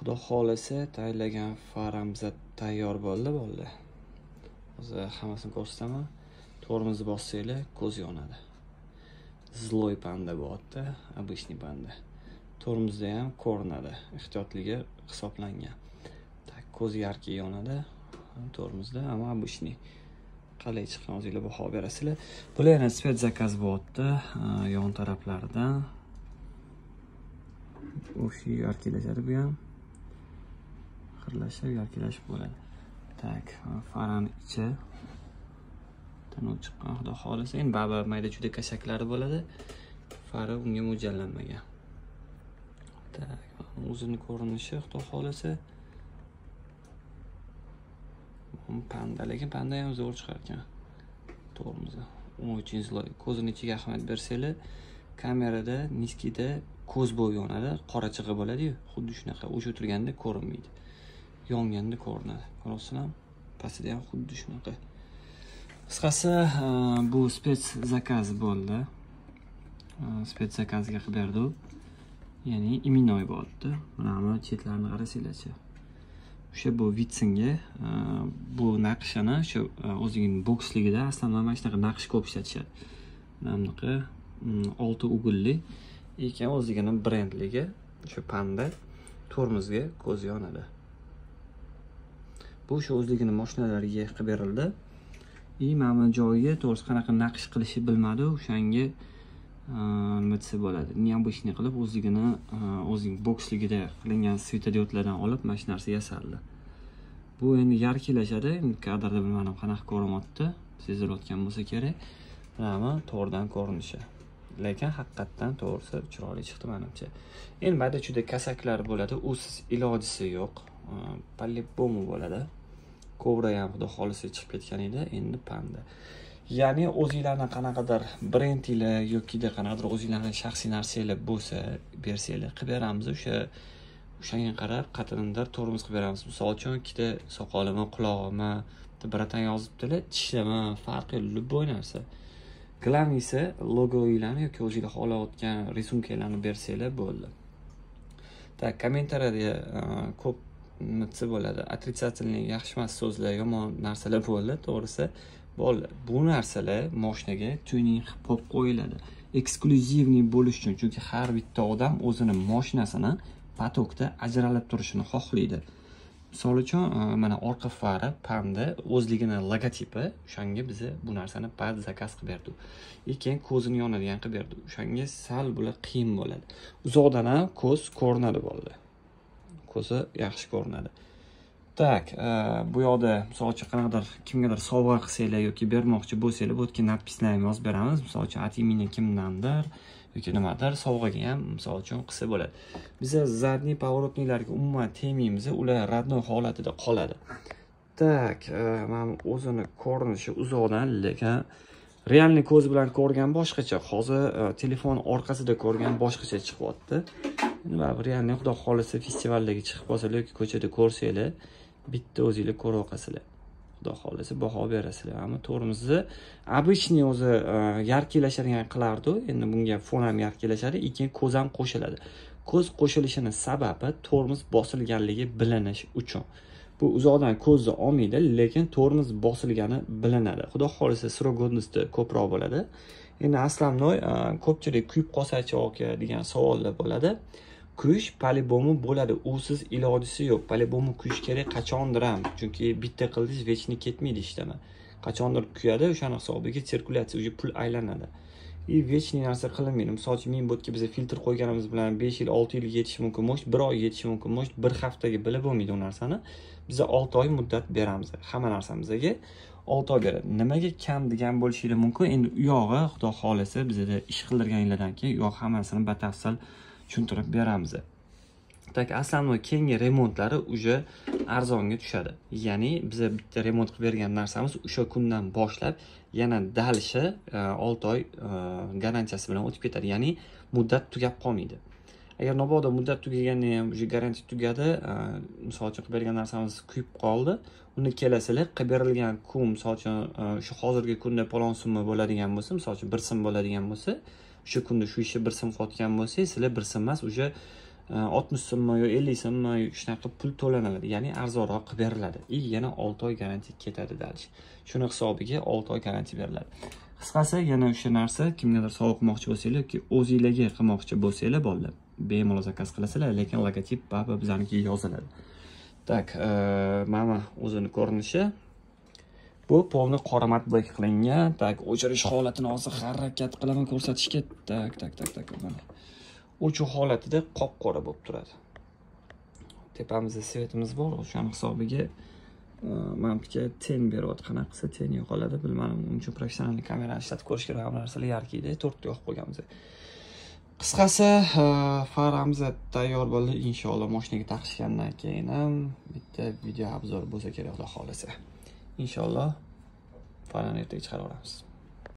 Xudo xolasa tayyorlagan faramiz tayyor bo'ldi. Hozir hammasini ko'rsataman. Tormozni bossanglar ko'z yonadi. Zloy panda bo'lyapti, обычный panda. Tormozda ham ko'rinadi, ehtiyotligi hisoblangan. Tak, ko'z yarki yonadi tormozda, ammo обычный. Qalay chiqqan o'zinglar baho berasizlar. Bular yana spet zakaz bo'lyapti, yon taraflaridan. O'sha yarkilashadi bu ham. Xirlashib yarkilashib bo'ladi. Tak, farani ichi tanov chiqqan, xudo xolasa. Endi baba mayda juda kashaklari bo'ladi. Fari unga mo'ljallanmagan. Tak, o'zini ko'rinishi xudo xolasa. Panda, lekin panda ham zo'r chiqar ekan. Tormozi. Uning uchun zloy. Ko'zini ichiga ahamiyat bersanglar, kamerada niskida ko'z bo'yi yonadi, qora chig'i bo'ladi-yu, xuddi shunaqa. O'sha o'tirganda ko'rinmaydi. Yonganda ko'rinadi. Ko'rasizlar? Pastida ham xuddi shunaqa. Qisqasi, bu spets zakaz bo'ldi. Spets zakazga qilib berdi. Ya'ni iminoy bo'lyapti. Mana chetlarini qarasanglarchi. O'sha bu vitsinga bu naqshini shu o'zining boksligida aslida mana shunaqa naqsh ko'p ishlatishadi. Mana bunaqa 6 ugulli ekan, o'zining brendligi shu panda tormozga ko'z yonadi. Bu shu o'zligini mashinalarga qilib berildi. Mana joyiga to'g'risi qanaqa naqsh qilishni bilmadi, o'shanga nima desa bo'ladi. Необычный qilib o'zining boksligida qilingan svetodiodlardan olib mana shu narsa yasaldi. Bu endi yarkilashadi. Kadrda bilmadim qanaqa ko'rinyapti. Sezilayotgan bo'lsa kerak. Mana to'g'ridan ko'rinishi. Lekin haqiqatdan to'g'risi chiroyli chiqdi menimcha. Endi mayda juda kasaklar bo'ladi, usiz ilojisi yo'q. По-любому bo'ladi. Kobra ham xudo xolasa chiqib ketgan edi, endi panda. Ya'ni o'zingizlarning qanaqadir brendinglar yoki qanaqadir o'zingizlarning shaxsiy narsalar bo'lsa, bersanglar qilib beramiz. O'shanga qarab qatinidir tormoz qilib beramiz. Misol uchun ikkita soqolimi, qulog'imi, biratan yozibdilar, tishlama, farqi любой narsa. Glavnisi logoinglarni yoki o'zingizlar xohlayotgan risunkalarni bersanglar bo'ldi. Tak, kommentariyada ko'p nima bo'ladi? Отрицательный, yaxshi emas so'zlar, yomon narsalar bo'ldi, to'g'risi. Bu narsalar mashinaga tuning qilib qo'yiladi. Eksklyuzivniy bo'lish uchun, chunki har bitta odam o'zining mashinasini patokda ajralib turishini xohlaydi. Misol uchun, mana orqa fari panda o'zligini logotipi, o'shanga biz bu narsani pad zakaz qilib berdik. Keyin ko'zini yonadigan qilib berdik. O'shanga sal bular qiyin bo'ladi. Uzoqdan ham ko'z ko'rinadi bo'ldi. Ko'zi yaxshi ko'rinadi. Tak, bu yoqda misol uchun qanaqadir kimgadir sovg'a qilsanglar yoki bermoqchi bo'lsanglar, bu yerga natpislarni yozib beramiz. Misol uchun at imini kimdandir yoki nimadir sovg'aga ham misol uchun qilsa bo'ladi. Biz zadniy поворотнийларga umuman tegmaymiz, ular radnoy holatida qoladi. Tak, men o'zini ko'rinishi uzoqdan, lekin realniy ko'z bilan ko'rgan boshqacha. Hozir telefon orqasida ko'rgan boshqacha chiqyapti. Nima realniy xudo xolasa festivaldagi chiqib qolsalar yoki ko'chada ko'rsanglar, bitta o'zingizlar ko'rib oqasizlar. Xudo xolasa baho berasizlar. Ammo tormozni обычный o'zi yarkilashadigan qilardi. Endi bunga fon ham yarkilashadi, keyin ko'z ham qo'shiladi. Ko'z qo'shilishining sababi tormoz bosilganligi bilinish uchun. Bu uzoqdan ko'zni olmaydi, lekin tormoz bosilgani bilinadi. Xudo xolasa srogodnosti ko'proq bo'ladi. Endi aslamnoy ko'pchilik kuyib qolsa-chi aka degan savollar bo'ladi. Kuyish по-любому bo'ladi. Usiz ilojisi yo'q. Po-любому kuyish kerak qachondir ham. Chunki bitta qildingiz vechni ketmaydi ishlama. Qachondir kuyadi, o'shaning hisobiga sirkulyatsiya, o'sha pul aylanadi. Vechni narsa qilinmaydi. Misol uchun men bu yerga biz filtr qo'yganimiz bilan 5 yil, 6 yil yetishi mumkin, mo'sh 1 oy yetishi mumkin, mo'sh 1 haftaga bilib bo'lmaydi u narsani. Biz 6 oy muddat beramiz. Hamma narsamizga 6 oy beradi. Nimaga kam degan bo'lishingiz mumkin. Endi u yog'i xudo xolasa bizda ish qildirganinglardan keyin yo'q hammasini batafsil tushuntirib beramiz. Tak, aslan keyingi remontlari uje arzonga tushadi. Ya'ni biz bitta remont qilib bergan narsamiz o'sha kundan boshlab yana dalishi 6 oy garantiyasi bilan o'tib ketadi. Ya'ni muddat tugab qolmaydi. Agar mabodo muddat tugaganda ham o'sha garantiya tugadi, misol uchun qilib bergan narsamiz kuyib qoldi, uni kelasizlar qilib berilgan kun, misol uchun shu hozirgi kunda palon summa bo'ladigan bo'lsa, misol uchun 1 so'm bo'ladigan bo'lsa, o'sha kunda shu ishni 1 so'm qotgan bo'lsa, sizlar 1 so'm emas, o'sha 60 so'mmi yo 50 so'mmi shunaqa pul to'lanadi, ya'ni arzonroq qilib beriladi. Yana 6 oy garantiya ketadi dalch. Shuni hisobiga 6 oy garantiya beriladi. Qisqasi, yana o'sha narsa, kimgadir sovg'a qilmoqchi bo'lsanglar yoki o'zingizlarga qilmoqchi bo'lsanglar, bolalar, bemalol zakaz qilasizlar, lekin logotip baribir bizanikiga yoziladi. Tak, mana o'zini ko'rinishi. Bu polni qora matbek qilingan. Tak, o'chirish holatini hozir harakat qilaman ko'rsatishga. Tak, mana. O'chuv holatida qop-qora bo'lib turadi. Tepamizda svetimiz bor, o'shaning hisobiga menimcha ten beryapti. Qanaqa qilsa ten yo'qoladi, bilmadim. Uning uchun professional kamerani ishlatib ko'rish kerak. Hamma narsalar yarkiydi, 4 ta yoqib qo'yganmiz. Qisqasi, faramiz tayyor bo'ldi. Inshaalloh mashinaga taqishgandan keyin ham bitta video obzor bo'lsa kerak, Xudo xolasa. Inshaalloh farani ertaga chiqarib olamiz.